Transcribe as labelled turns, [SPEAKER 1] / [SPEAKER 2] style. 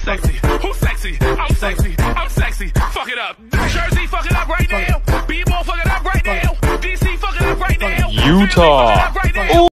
[SPEAKER 1] Sexy, who's sexy? I'm sexy, I'm sexy. Fuck it up. Jersey, fuck it up right now. B-ball, fuck it up right now. DC, fuck it up right now.
[SPEAKER 2] Utah.